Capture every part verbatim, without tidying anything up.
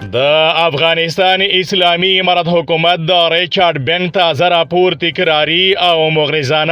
د افغانستان اسلامي امارت حکومت د ریچارډ بن تازه راپور تکراري او مغرضانه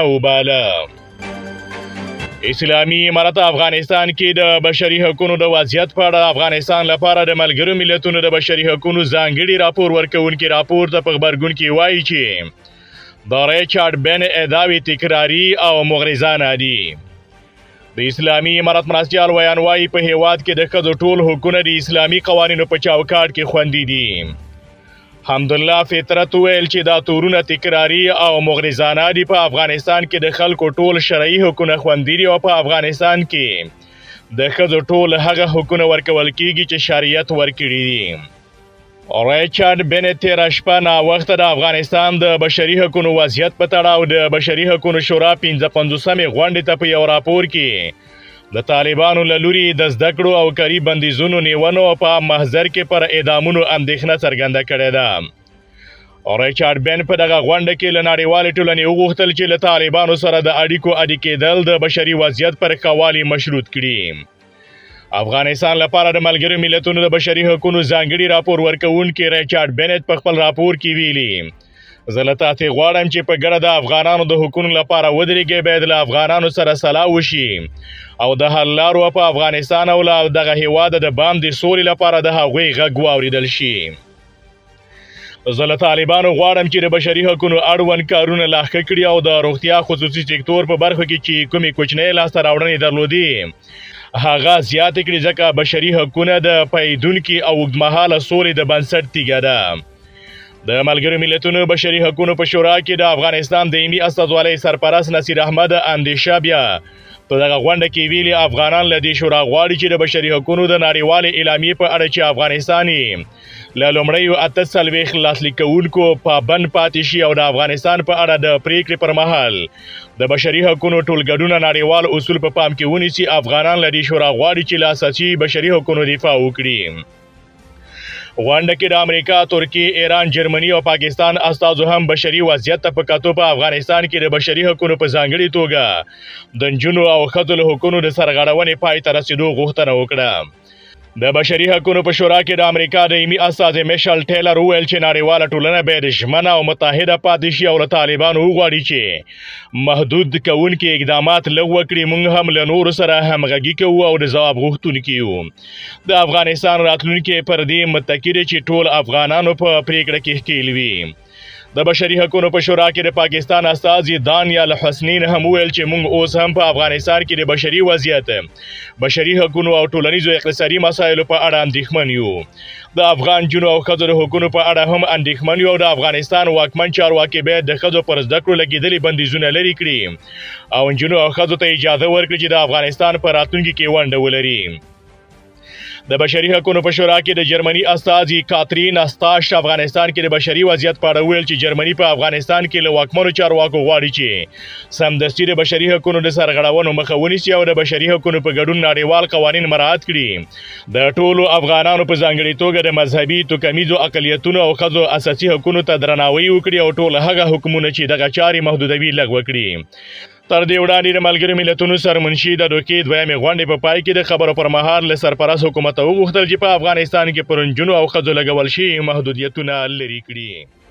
وباله. اسلامي امارت افغانستان کې د بشري حقوقو د وضعیت په اړه افغانستان لپاره د ملګرو ملتونو د بشري حقوقو ځانګړي راپور ورکوونکي راپور ته په خبرګون کې وایي چې د ریچارډ بن ادعاوې تکراري او مغرضانه دي. د اسلامي امارت مرستیال ویان وایي په هیواد کې د ښځو ټول حقونه د اسلامي قوانینو په چوکاټ کې خوندي دي. حمدالله فطرت ویل چې دا تورونه تکراري او مغرضانه دي. په افغانستان کې د خلکو ټول شرعي حقونه خوندي دي او په افغانستان کې د ښځو ټول هغه حقونه ورکول کیږي چې شریعت ورکړي دي. ریچارډ بن تیره شپه ناوخته د افغانستان د بشري حقوقو وضعیت په تړاو د بشري حقوقو شورا پنځه پنځوسمې غونډې ته په یو راپور کې د طالبانو له لوري د زده کړو او کاري بندیزونو نیونو په محضر کې پر اعدامونو اندېښنه څرګنده کړې ده. ریچارډ بن په دغه غونډه کې له نړیوالې ټولنې وغوښتل چې له طالبانو سره د اړیکو عادي کېدل د بشري وضعیت پر ښه والي مشروط کړي. افغانستان لپاره د ملګرو ملتونو د بشري حقوقو ځانګړي راپور ورکوونکي ریچارډ بنت په خپل راپور کې ویلي، زه له تاسې غواړم چې په ګډه د افغانانو د حقوقو لپاره ودرېږئ. باید له افغانانو سره سلا وشي او د حل لارو په افغانستان او له دغه هیواد د بام د سولې لپاره د هغوی غږ واورېدل شي. زه له طالبانو غواړم چې د بشري حقوقو اړوند کارونه لا ښه کړي او د روغتیا خصوصي سکتور په برخو کې چې کومې کوچنۍ لاسته راوړنې درلودې هغه زیاتې کړي، ځکه بشري حقونه د پیدونکي او اوږدمهاله سولې د بنسټ تیږه ده. د ملګرو ملتونو بشري حقوقو په شورا کې د افغانستان دایمي استازولۍ سرپرست نصیر احمد اندیشه بیا په دغه غونډه کې ویلي، افغانان له دې شورا غواړي چې د بشري حقوقو د نړیوالې اعلامیې په اړه چې افغانستان له لومړیو اته څلوېښت لاسلیک کوونکو پابند پاتې شي او د افغانستان په اړه د پریکړې پر مهال د بشري حقوقو ټولګډونه نړیوال اصول په پام کې ونیسي. افغانان له دې شورا غواړي چې له اساسي بشري حقوقو دفاع وکړي. غونډه کې د امریکا، ترکیې، ایران، جرمني او پاکستان استازو هم بشري وضعیت ته په کتو په افغانستان کې د بشري حقوقو په ځانګړي توګه د نجونو او ښځو له حقوقو د سرغړونې پای ته رسیدو غوښتنه وکړه. د بشري حقوقو په شورا کې د امریکا دایمي استازی میشل ټیلر وویل چې نړیواله ټولنه باید ژمنه او متحده پاتې شي او له طالبانو وغواړي چې محدود کوونکي اقدامات لغوه کړي. موږ هم له نورو سره همغږي کوو او د ځواب غوښتونکي یو. د افغانستان راتلونکی پر دې متکي دی چې ټول افغانانو په پریکړه کې ښکیل وي. د بشري حقوقو په شورا کې د پاکستان استازي دانیال حسنین هم ویل چې موږ اوس هم په افغانستان کې د بشري وضعیت، بشري حقوقو او ټولنیزو اقتصادي مسایلو په اړه اندېښمن یو. د افغان نجونو او ښځو د حقوقو په اړه هم اندېښمن یو. د افغانستان واکمن چارواکي باید د ښځو پر زده کړو لګېدلي بندیزونه لرې کړي او نجونو او ښځو ته اجازه ورکړي چې د افغانستان په راتلونکي کې ونډه ولري. د بشري حقوقو په شورا کې د جرمني استازي کاترین استاش افغانستان کې د بشري وضعیت په اړه ویل چې جرمني په افغانستان کې له واکمنو چارواکو غواړي چې سمدستي د بشري حقوقو د سرغړونو مخه ونیسي او د بشري حقوقو په ګډون نړیوال قوانین مراعات کړي. د ټولو افغانانو په ځانګړي توګه د مذهبي، توکمیزو اقلیتونو او ښځو اساسي حقوقو ته درناوی وکړي او ټول هغه حکمونه چې دغه چارې محدودوي لغوه کړي. تر دې وړاندې د ملګرو ملتونو سرمنشي د دوکې دویمې غونډې په پای کې د خبرو پر مهال له سرپرست حکومت وغوښتل چې په افغانستان کې پر نجونو او ښځو لګول شوي محدودیتونه لرې کړي.